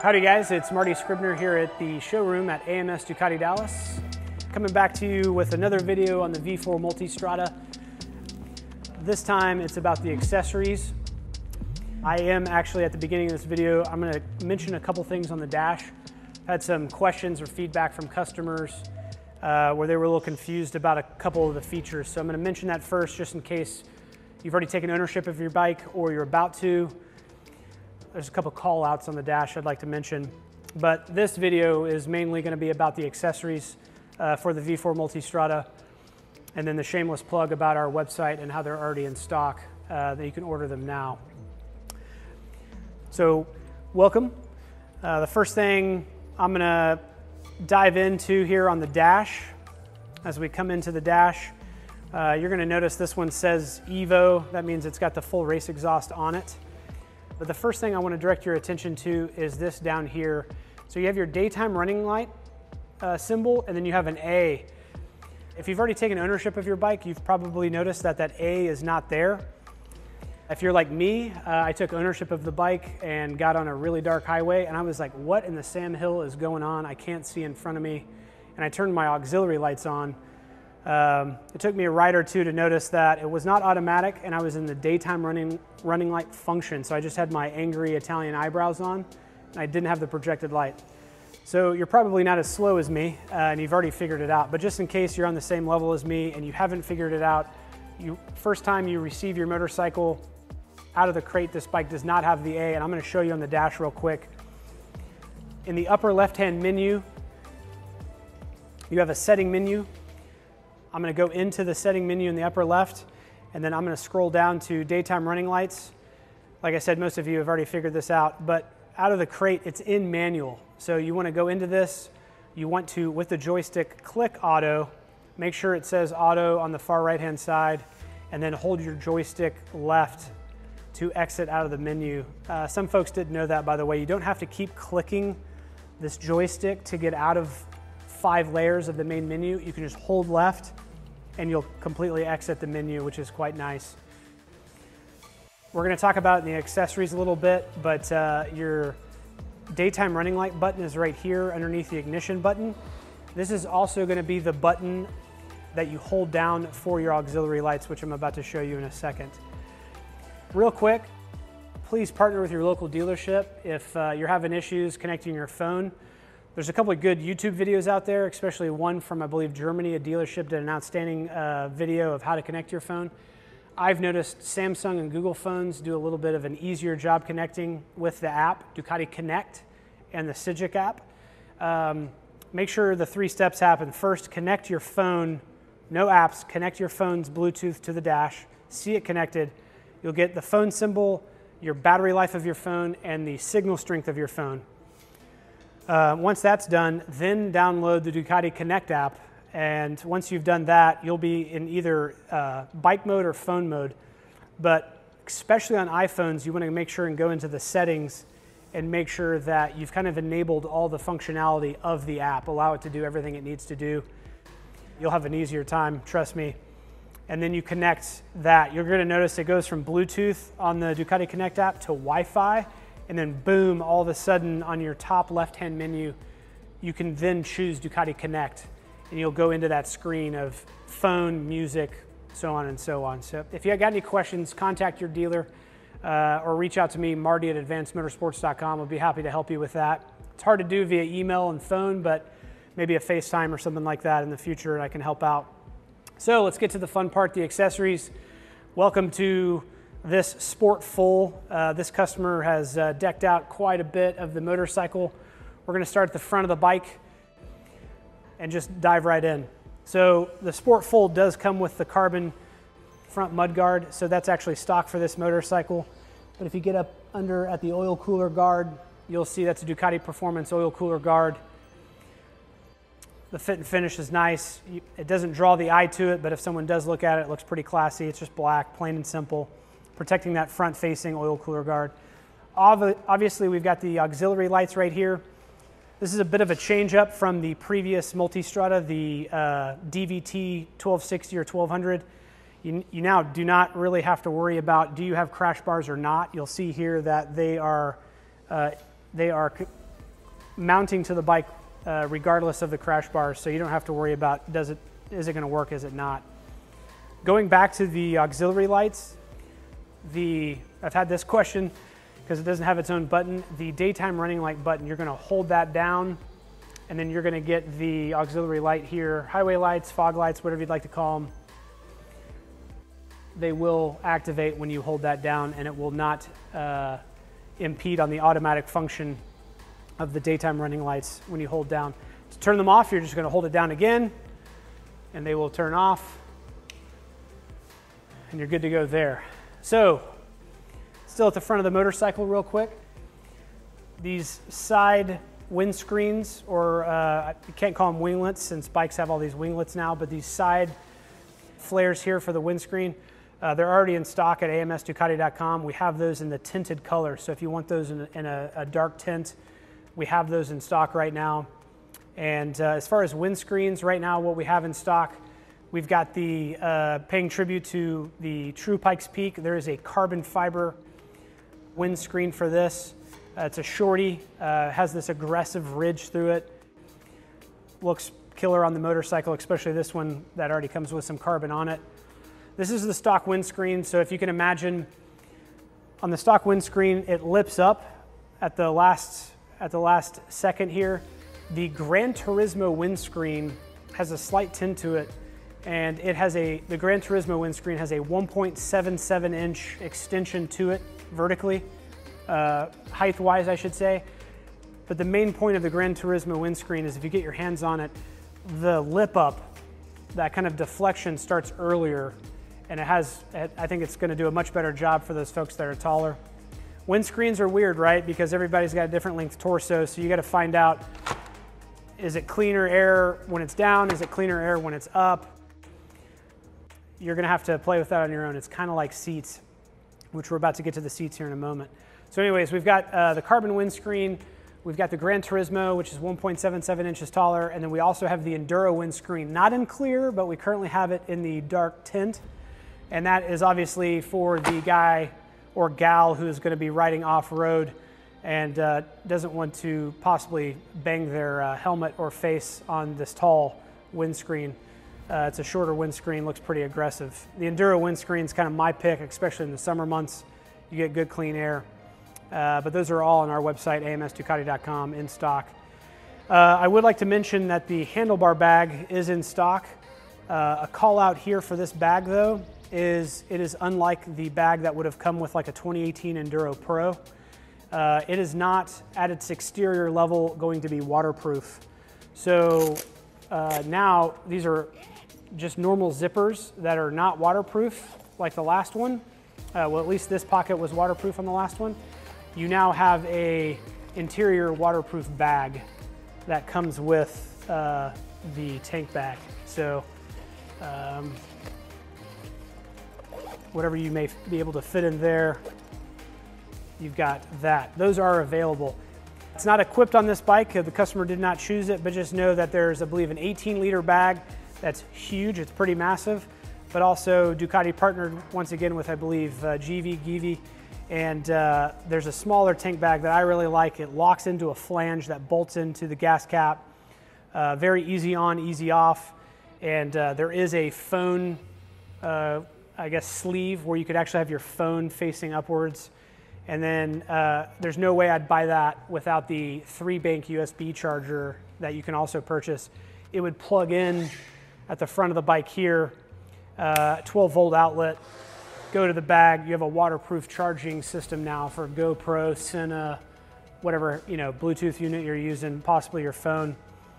Howdy guys, it's Marty Scribner here at the showroom at AMS Ducati Dallas. Coming back to you with another video on the V4 Multistrada. This time it's about the accessories. I am actually at the beginning of this video, I'm going to mention a couple things on the dash. Had some questions or feedback from customers where they were a little confused about a couple of the features. So I'm going to mention that first just in case you've already taken ownership of your bike or you're about to. There's a couple call outs on the dash I'd like to mention, but this video is mainly going to be about the accessories for the V4 Multistrada, and then the shameless plug about our website and how they're already in stock, that you can order them now. So welcome. The first thing I'm going to dive into here on the dash, as we come into the dash, you're going to notice this one says Evo. That means it's got the full race exhaust on it. But the first thing I want to direct your attention to is this down here. So you have your daytime running light symbol, and then you have an A. If you've already taken ownership of your bike, you've probably noticed that that A is not there. If you're like me, I took ownership of the bike and got on a really dark highway, and I was like, what in the Sam Hill is going on? I can't see in front of me. And I turned my auxiliary lights on. It took me a ride or two to notice that it was not automatic, and I was in the daytime running light function. So I just had my angry Italian eyebrows on, and I didn't have the projected light. So you're probably not as slow as me, and you've already figured it out. But just in case you're on the same level as me and you haven't figured it out, first time you receive your motorcycle out of the crate, this bike does not have the A, and I'm going to show you on the dash real quick. In the upper left-hand menu, you have a setting menu. I'm going to go into the setting menu in the upper left, and then I'm going to scroll down to daytime running lights. Like I said, most of you have already figured this out, but out of the crate, it's in manual. So you want to go into this. You want to, with the joystick, click auto. Make sure it says auto on the far right-hand side, and then hold your joystick left to exit out of the menu. Some folks didn't know that, by the way. You don't have to keep clicking this joystick to get out of 5 layers of the main menu. You can just hold left and you'll completely exit the menu, which is quite nice. We're going to talk about the accessories a little bit, but your daytime running light button is right here underneath the ignition button. This is also going to be the button that you hold down for your auxiliary lights, which I'm about to show you in a second. Real quick, please partner with your local dealership if you're having issues connecting your phone. There's a couple of good YouTube videos out there, especially one from, I believe, Germany. A dealership did an outstanding video of how to connect your phone. I've noticed Samsung and Google phones do a little bit of an easier job connecting with the app, Ducati Connect and the Sigic app. Make sure the 3 steps happen. First, connect your phone, no apps, connect your phone's Bluetooth to the dash, see it connected. You'll get the phone symbol, your battery life of your phone, and the signal strength of your phone. Once that's done, then download the Ducati Connect app, and once you've done that, you'll be in either bike mode or phone mode. But especially on iPhones, you want to make sure and go into the settings and make sure that you've kind of enabled all the functionality of the app. Allow it to do everything it needs to do. You'll have an easier time, trust me. And then you connect that. You're going to notice it goes from Bluetooth on the Ducati Connect app to Wi-Fi. And then boom, all of a sudden on your top left-hand menu, you can then choose Ducati Connect. And you'll go into that screen of phone, music, so on and so on. So if you got any questions, contact your dealer or reach out to me, Marty at advancedmotorsports.com. I'll be happy to help you with that. It's hard to do via email and phone, but maybe a FaceTime or something like that in the future, and I can help out. So let's get to the fun part, the accessories. Welcome to this Sport Full. This customer has decked out quite a bit of the motorcycle. We're going to start at the front of the bike and just dive right in. So the Sport Full does come with the carbon front mudguard, so that's actually stock for this motorcycle. But if you get up under at the oil cooler guard, you'll see that's a Ducati Performance oil cooler guard. The fit and finish is nice. It doesn't draw the eye to it, but if someone does look at it, it looks pretty classy. It's just black, plain and simple, protecting that front-facing oil cooler guard. Obviously, we've got the auxiliary lights right here. This is a bit of a change up from the previous Multistrada, the DVT 1260 or 1200. You now do not really have to worry about, do you have crash bars or not? You'll see here that they are mounting to the bike regardless of the crash bars, so you don't have to worry about is it going to work, is it not. Going back to the auxiliary lights, I've had this question because it doesn't have its own button. The daytime running light button, you're going to hold that down, and then you're going to get the auxiliary light here, highway lights, fog lights, whatever you'd like to call them. They will activate when you hold that down, and it will not impede on the automatic function of the daytime running lights when you hold down. To turn them off, you're just going to hold it down again, and they will turn off, and you're good to go there. So, still at the front of the motorcycle real quick, these side windscreens, or you can't call them winglets since bikes have all these winglets now, but these side flares here for the windscreen, they're already in stock at amsducati.com. We have those in the tinted color, so if you want those in a dark tint, we have those in stock right now. And as far as windscreens, right now what we have in stock, we've got the, paying tribute to the True Pikes Peak, there is a carbon fiber windscreen for this. It's a shorty, has this aggressive ridge through it. Looks killer on the motorcycle, especially this one that already comes with some carbon on it. This is the stock windscreen, so if you can imagine, on the stock windscreen, it lips up at the last second here. The Gran Turismo windscreen has a slight tint to it, and the Gran Turismo windscreen has a 1.77 inch extension to it vertically, height-wise I should say. But the main point of the Gran Turismo windscreen is if you get your hands on it, the lip up, that kind of deflection starts earlier, and I think it's going to do a much better job for those folks that are taller. Windscreens are weird, right? Because everybody's got a different length torso, so you got to find out, is it cleaner air when it's down? Is it cleaner air when it's up? You're going to have to play with that on your own. It's kind of like seats, which we're about to get to the seats here in a moment. So anyways, we've got the carbon windscreen, we've got the Gran Turismo, which is 1.77 inches taller, and then we also have the Enduro windscreen, not in clear, but we currently have it in the dark tint, and that is obviously for the guy or gal who is going to be riding off-road and doesn't want to possibly bang their helmet or face on this tall windscreen. It's a shorter windscreen, looks pretty aggressive. The Enduro windscreen is kind of my pick, especially in the summer months. You get good clean air. But those are all on our website, amsducati.com, in stock. I would like to mention that the handlebar bag is in stock. A call out here for this bag though is it is unlike the bag that would have come with like a 2018 Enduro Pro. It is not at its exterior level going to be waterproof. So now these are just normal zippers that are not waterproof like the last one. Well, at least this pocket was waterproof on the last one. You now have a interior waterproof bag that comes with the tank bag. So whatever you may be able to fit in there, you've got that. Those are available. It's not equipped on this bike. The customer did not choose it, but just know that there's, I believe, an 18-liter bag that's huge. It's pretty massive, but also Ducati partnered once again with, I believe, Givi, and there's a smaller tank bag that I really like. It locks into a flange that bolts into the gas cap. Very easy on, easy off, and there is a phone, I guess, sleeve where you could actually have your phone facing upwards. And then there's no way I'd buy that without the 3-bank USB charger that you can also purchase. It would plug in at the front of the bike here, 12-volt outlet, go to the bag. You have a waterproof charging system now for GoPro, Sena, whatever, you know, Bluetooth unit you're using, possibly your phone.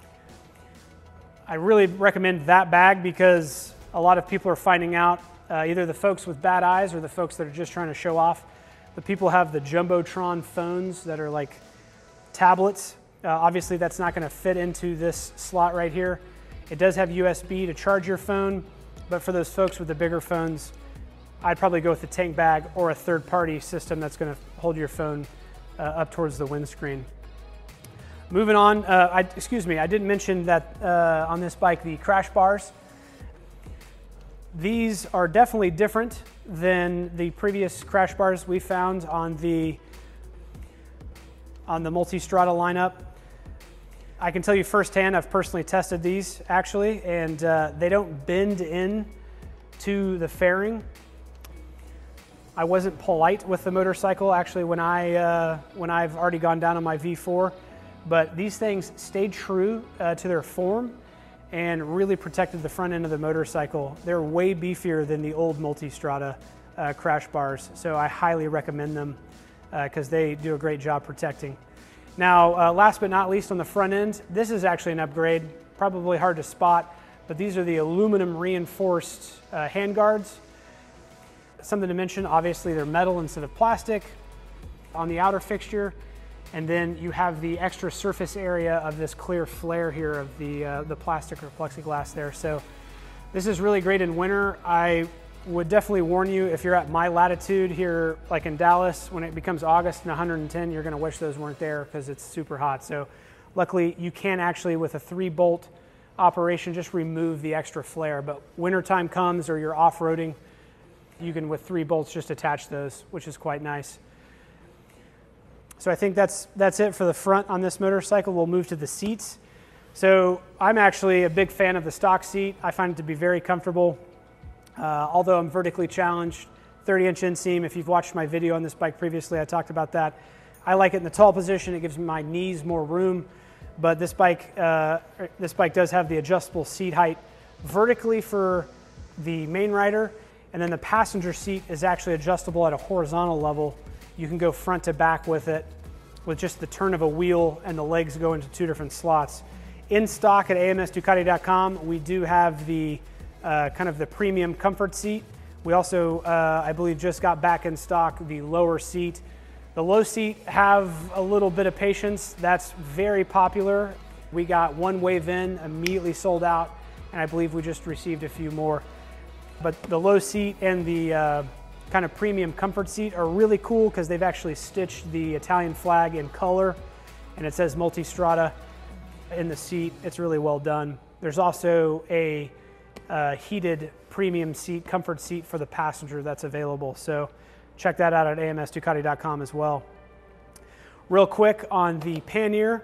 I really recommend that bag because a lot of people are finding out, either the folks with bad eyes or the folks that are just trying to show off. The people have the Jumbotron phones that are like tablets. Obviously that's not going to fit into this slot right here. It does have USB to charge your phone, but for those folks with the bigger phones, I'd probably go with the tank bag or a third-party system that's going to hold your phone up towards the windscreen. Moving on, excuse me, I didn't mention that on this bike, the crash bars. These are definitely different than the previous crash bars we found on the Multistrada lineup. I can tell you firsthand, I've personally tested these actually, and they don't bend in to the fairing. I wasn't polite with the motorcycle actually when I've already gone down on my V4, but these things stayed true to their form and really protected the front end of the motorcycle. They're way beefier than the old Multistrada crash bars, so I highly recommend them because they do a great job protecting. Now, last but not least on the front end, this is actually an upgrade, probably hard to spot, but these are the aluminum reinforced hand guards. Something to mention, obviously they're metal instead of plastic on the outer fixture, and then you have the extra surface area of this clear flare here of the plastic or plexiglass there. So this is really great in winter. I would definitely warn you, if you're at my latitude here, like in Dallas, when it becomes August and 110, you're gonna wish those weren't there because it's super hot. So luckily you can actually, with a 3-bolt operation, just remove the extra flare. But wintertime comes or you're off-roading, you can, with 3 bolts, just attach those, which is quite nice. So I think that's it for the front on this motorcycle. We'll move to the seats. So I'm actually a big fan of the stock seat. I find it to be very comfortable. Although I'm vertically challenged, 30-inch inseam. If you've watched my video on this bike previously, I talked about that. I like it in the tall position. It gives my knees more room. But this bike does have the adjustable seat height vertically for the main rider, and then the passenger seat is actually adjustable at a horizontal level. You can go front to back with it with just the turn of a wheel, and the legs go into 2 different slots. In stock at amsducati.com, we do have the kind of the premium comfort seat. We also, I believe, just got back in stock the lower seat. The low seat, have a little bit of patience. That's very popular. We got one wave in, immediately sold out, and I believe we just received a few more. But the low seat and the kind of premium comfort seat are really cool because they've actually stitched the Italian flag in color, and it says Multistrada in the seat. It's really well done. There's also a heated premium seat, comfort seat for the passenger that's available. So check that out at amsducati.com as well. Real quick on the pannier.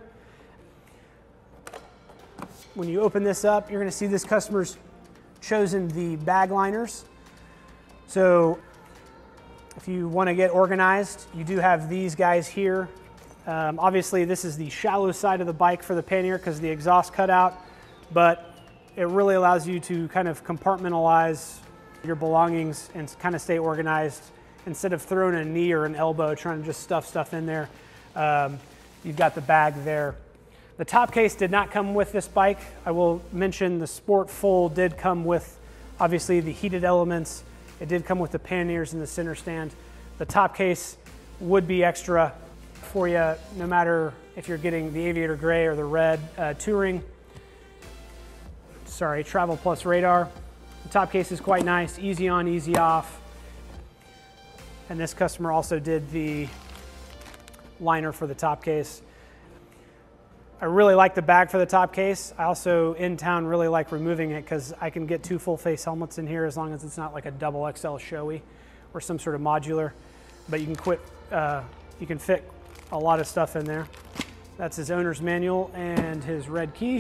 When you open this up, you're going to see this customer's chosen the bag liners. So if you want to get organized, you do have these guys here. Obviously this is the shallow side of the bike for the pannier because the exhaust cut out, but it really allows you to kind of compartmentalize your belongings and kind of stay organized instead of throwing a knee or an elbow trying to just stuff stuff in there. You've got the bag there. The top case did not come with this bike. I will mention the Sport Full did come with, obviously, the heated elements. It did come with the panniers and the center stand. The top case would be extra for you, no matter if you're getting the Aviator Gray or the red Touring. Sorry, Travel Plus radar. The top case is quite nice, easy on, easy off. And this customer also did the liner for the top case. I really like the bag for the top case. I also, in town, really like removing it because I can get 2 full face helmets in here as long as it's not like a double XL Shoei or some sort of modular. But you can fit a lot of stuff in there. That's his owner's manual and his red key.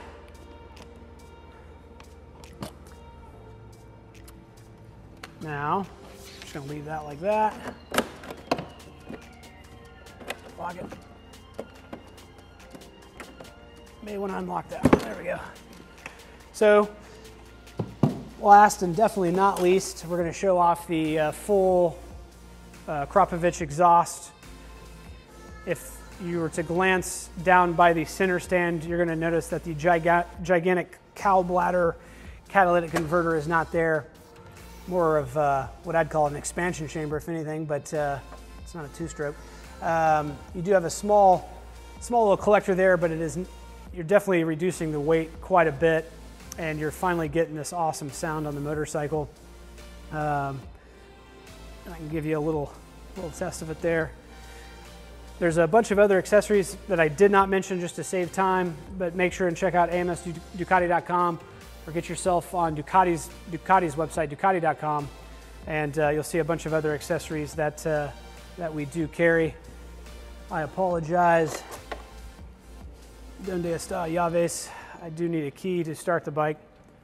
Now, just gonna leave that like that. Lock it. May want to unlock that one. There we go. So, last and definitely not least, we're going to show off the full Akrapovic exhaust. If you were to glance down by the center stand, you're going to notice that the gigantic cowl bladder catalytic converter is not there. More of what I'd call an expansion chamber, if anything, but it's not a 2-stroke. You do have a small little collector there, but you're definitely reducing the weight quite a bit, and you're finally getting this awesome sound on the motorcycle. I can give you a little test of it there. There's a bunch of other accessories that I did not mention just to save time, but make sure and check out amsducati.com or get yourself on Ducati's website, ducati.com, and you'll see a bunch of other accessories that we do carry. I apologize. Donde está llaves? I do need a key to start the bike.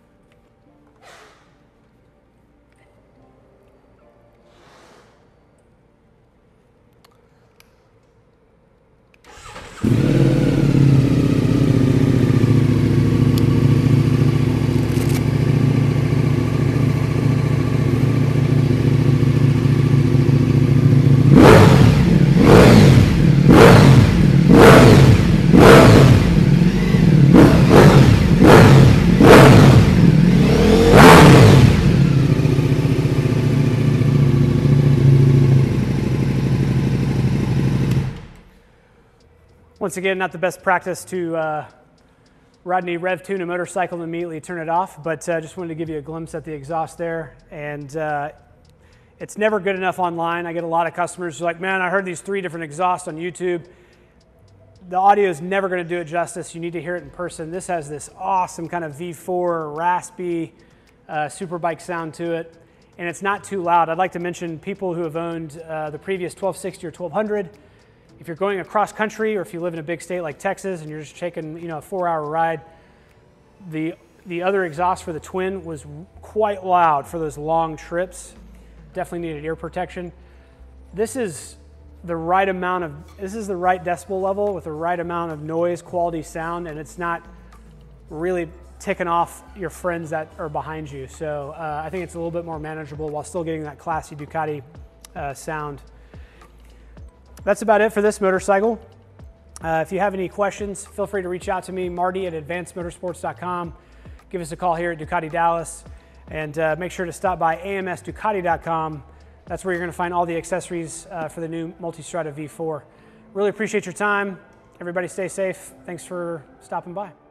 Once again, not the best practice to Rodney rev tune a motorcycle and immediately turn it off, but just wanted to give you a glimpse at the exhaust there. And it's never good enough online. I get a lot of customers who are like, man, I heard these 3 different exhausts on YouTube. The audio is never going to do it justice. You need to hear it in person. This has this awesome kind of V4 raspy superbike sound to it, and it's not too loud. I'd like to mention people who have owned the previous 1260 or 1200. If you're going across country, or if you live in a big state like Texas and you're just taking, a 4-hour ride, the other exhaust for the twin was quite loud for those long trips. Definitely needed ear protection. This is the right decibel level with the right amount of noise, quality sound, and it's not really ticking off your friends that are behind you. So I think it's a little bit more manageable while still getting that classy Ducati sound. That's about it for this motorcycle. If you have any questions, feel free to reach out to me, Marty at advancedmotorsports.com. Give us a call here at Ducati Dallas, and make sure to stop by amsducati.com. That's where you're going to find all the accessories for the new Multistrada V4. Really appreciate your time. Everybody stay safe. Thanks for stopping by.